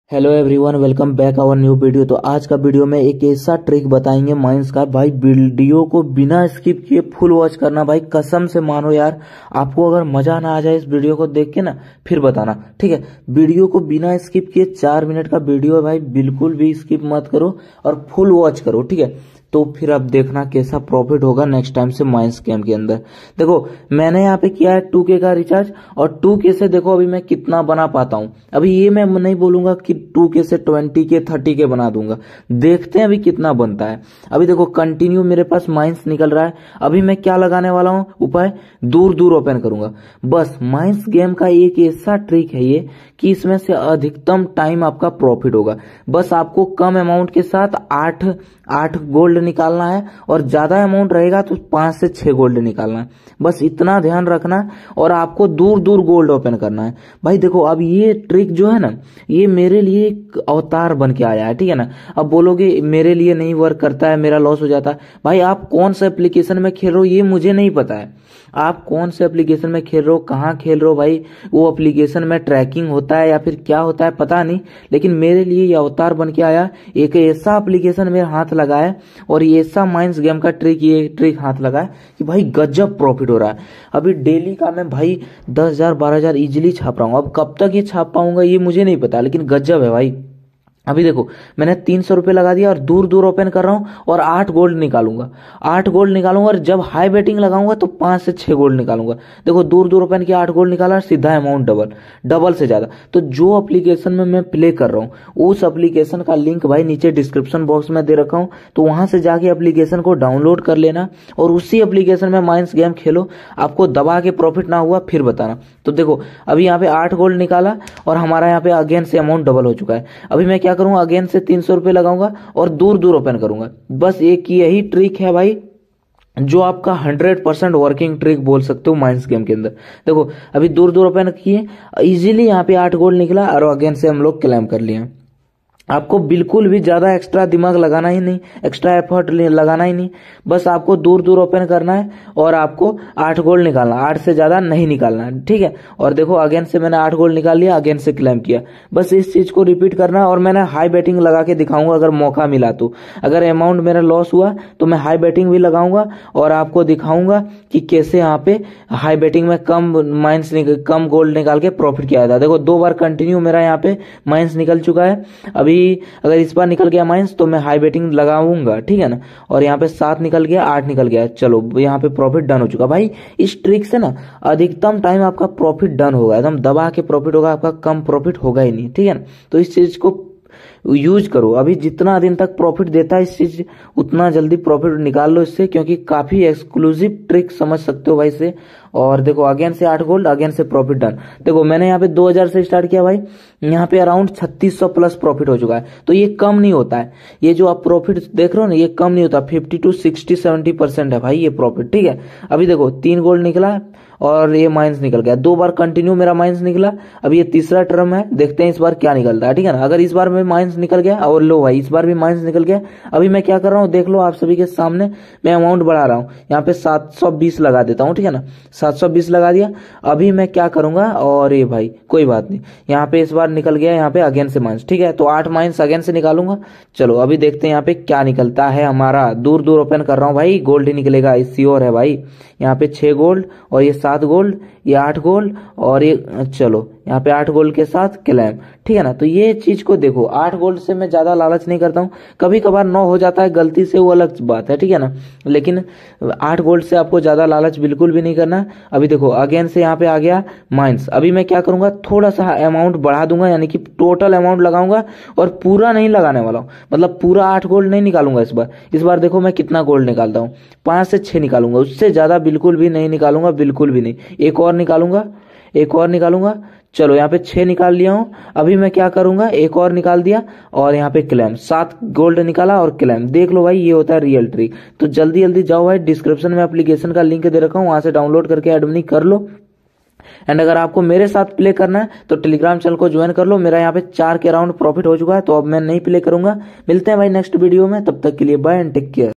Hello everyone, welcome back our new video. तो आज का वीडियो में एक ऐसा ट्रिक बताएंगे माइंस का। भाई वीडियो को बिना स्किप किए फुल वॉच करना। भाई कसम से मानो यार, आपको अगर मजा ना आ जाए इस वीडियो को देख के ना, फिर बताना, ठीक है। वीडियो को बिना स्किप किए 4 मिनट का वीडियो है भाई, बिल्कुल भी स्किप मत करो और फुल वॉच करो, ठीक है। तो फिर अब देखना कैसा प्रॉफिट होगा नेक्स्ट टाइम से माइंस गेम के अंदर। देखो मैंने यहाँ पे किया है 2K का रिचार्ज, और 2K से देखो अभी मैं कितना बना पाता हूँ। अभी ये मैं नहीं बोलूंगा कि 2K से 20K 30K बना दूंगा, देखते हैं अभी कितना बनता है। अभी देखो कंटिन्यू मेरे पास माइंस निकल रहा है। अभी मैं क्या लगाने वाला हूँ उपाय, दूर दूर ओपन करूंगा। बस माइंस गेम का एक ऐसा ट्रिक है ये कि इसमें से अधिकतम टाइम आपका प्रॉफिट होगा। बस आपको कम अमाउंट के साथ 8 गोल्ड निकालना है, और ज्यादा अमाउंट रहेगा तो 5 से 6 गोल्ड निकालना है। बस इतना ध्यान रखना है, और आपको दूर दूर गोल्ड ओपन करना है। भाई देखो अब ये ट्रिक जो है ना, ये मेरे लिए एक अवतार बन के आया है, ठीक है ना। अब बोलोगे मेरे लिए नहीं वर्क करता है, मेरा लॉस हो जाता है। भाई आप कौन सा एप्लीकेशन में खेल रहे हो ये मुझे नहीं पता है। आप कौन से एप्लीकेशन में खेल रहे हो, कहाँ खेल रहे हो, भाई वो एप्लीकेशन में ट्रैकिंग होता है या फिर क्या होता है पता नहीं, लेकिन मेरे लिए ये अवतार बन के आया। एक ऐसा एप्लीकेशन मेरे हाथ लगा है, और ये ऐसा माइंस गेम का ये ट्रिक हाथ लगा है कि भाई गजब प्रॉफिट हो रहा है। अभी डेली का मैं भाई 10,000 12,000 इजिली छाप रहा हूँ। अब कब तक ये छाप पाऊंगा ये मुझे नहीं पता, लेकिन गजब है भाई। अभी देखो मैंने 300 रुपये लगा दिया और दूर दूर ओपन कर रहा हूं, और 8 गोल्ड निकालूंगा। 8 गोल्ड निकालूंगा, और जब हाई बेटिंग लगाऊंगा तो 5 से 6 गोल्ड निकालूंगा। देखो दूर दूर ओपन किया, 8 गोल्ड निकाला, सीधा अमाउंट डबल से ज्यादा। तो जो एप्लीकेशन में मैं प्ले कर रहा हूँ उस एप्लीकेशन का लिंक भाई नीचे डिस्क्रिप्शन बॉक्स में दे रखा हूँ, तो वहां से जाके एप्लीकेशन को डाउनलोड कर लेना, और उसी एप्लीकेशन में माइंस गेम खेलो। आपको दबा के प्रॉफिट ना हुआ फिर बताना। तो देखो अभी यहाँ पे 8 गोल्ड निकाला, और हमारा यहाँ पे अगेन से अमाउंट डबल हो चुका है। अभी मैं क्या करूंगा, अगेन से 300 रुपये लगाऊंगा और दूर दूर ओपन करूंगा। बस एक यही ट्रिक है भाई, जो आपका 100% वर्किंग ट्रिक बोल सकते हो माइंस गेम के अंदर। देखो अभी दूर दूर ओपन किए, इजीली यहाँ पे 8 गोल्ड निकला, और अगेन से हम लोग क्लेम कर लिए। आपको बिल्कुल भी ज्यादा एक्स्ट्रा दिमाग लगाना ही नहीं, एक्स्ट्रा एफर्ट लगाना ही नहीं। बस आपको दूर दूर ओपन करना है, और आपको 8 गोल्ड निकालना, 8 से ज्यादा नहीं निकालना है, ठीक है। और देखो अगेन से मैंने 8 गोल्ड निकाल लिया, अगेन से क्लेम किया। बस इस चीज को रिपीट करना है, और मैंने हाई बैटिंग लगा के दिखाऊंगा अगर मौका मिला तो। अगर अमाउंट मेरा लॉस हुआ तो मैं हाई बैटिंग भी लगाऊंगा, और आपको दिखाऊंगा कि कैसे यहाँ पे हाई बैटिंग में कम गोल्ड निकाल के प्रॉफिट किया था। देखो 2 बार कंटिन्यू मेरा यहाँ पे माइंस निकल चुका है। अभी अगर इस बार निकल गया माइंस तो मैं हाई बेटिंग लगाऊंगा, ठीक है ना। और यहाँ पे 7 निकल गया, 8 निकल गया, चलो यहाँ पे प्रॉफिट डन हो चुका। भाई इस ट्रिक से ना अधिकतम टाइम आपका प्रॉफिट डन होगा, एकदम दबा के प्रॉफिट होगा, आपका कम प्रॉफिट होगा ही नहीं, ठीक है ना। तो इस चीज को यूज करो। अभी जितना दिन तक प्रॉफिट देता है इस चीज, उतना जल्दी प्रॉफिट निकाल लो इससे, क्योंकि काफी एक्सक्लूसिव ट्रिक समझ सकते हो भाई से। और देखो अगेन से 8 गोल्ड, अगेन से प्रॉफिट डन। देखो मैंने यहाँ पे 2000 से स्टार्ट किया भाई, यहाँ पे अराउंड 3600 प्लस प्रॉफिट हो चुका है। तो ये कम नहीं होता है, ये जो आप प्रॉफिट देख रहे हो ना, ये कम नहीं होता। 50 to 60 70% है भाई ये प्रॉफिट, ठीक है। अभी देखो 3 गोल्ड निकला, और ये माइंस निकल गया। 2 बार कंटिन्यू मेरा माइंस निकला। अभी ये तीसरा टर्म है, देखते हैं इस बार क्या निकलता है, ठीक है ना। अगर इस बार में माइंस निकल गया, और लो भाई इस बार भी माइंस निकल गया। अभी मैं क्या कर रहा हूँ देख लो आप सभी के सामने, मैं अमाउंट बढ़ा रहा हूँ। यहाँ पे 720 लगा देता हूँ, ठीक है ना। 720 लगा दिया। अभी मैं क्या करूंगा, और ये भाई कोई बात नहीं, यहाँ पे इस बार निकल गया, यहाँ पे अगेन से माइंस, ठीक है। तो 8 माइंस अगेन से निकालूंगा। चलो अभी देखते हैं यहाँ पे क्या निकलता है हमारा। दूर दूर ओपन कर रहा हूँ भाई, गोल्ड ही निकलेगा, श्योर है भाई। यहाँ पे 6 गोल्ड, और ये 7 गोल्ड, ये 8 गोल्ड, और ये चलो यहाँ पे 8 गोल्ड के साथ क्लेम, ठीक है ना। तो ये चीज को देखो, 8 गोल्ड से मैं ज्यादा लालच नहीं करता हूँ। कभी कभार 9 हो जाता है गलती से, वो अलग बात है, ठीक है ना। लेकिन 8 गोल्ड से आपको ज्यादा लालच बिल्कुल भी नहीं करना। अभी देखो अगेन से यहाँ पे आ गया माइंस। अभी मैं क्या करूंगा, थोड़ा सा अमाउंट बढ़ा दूंगा, यानी कि टोटल अमाउंट लगाऊंगा, और पूरा नहीं लगाने वाला हूँ। मतलब पूरा 8 गोल्ड नहीं निकालूंगा इस बार। इस बार देखो मैं कितना गोल्ड निकालता हूँ, 5 से 6 निकालूंगा, उससे ज्यादा बिल्कुल भी नहीं निकालूंगा, बिल्कुल भी नहीं। एक और निकालूंगा। चलो यहाँ पे 6 निकाल लिया हूँ। अभी मैं क्या करूंगा, एक और निकाल दिया, और यहाँ पे क्लेम, 7 गोल्ड निकाला और क्लेम। देख लो भाई ये होता है रियल ट्रिक। तो जल्दी जल्दी जाओ भाई, डिस्क्रिप्शन में एप्लीकेशन का लिंक दे रखा हूँ, वहां से डाउनलोड करके एडमिन कर लो। एंड अगर आपको मेरे साथ प्ले करना है तो टेलीग्राम चैनल को ज्वाइन कर लो। मेरा यहाँ पे 4 के अराउंड प्रॉफिट हो चुका है, तो अब मैं नहीं प्ले करूंगा। मिलते हैं भाई नेक्स्ट वीडियो में, तब तक के लिए बाय एंड टेक केयर।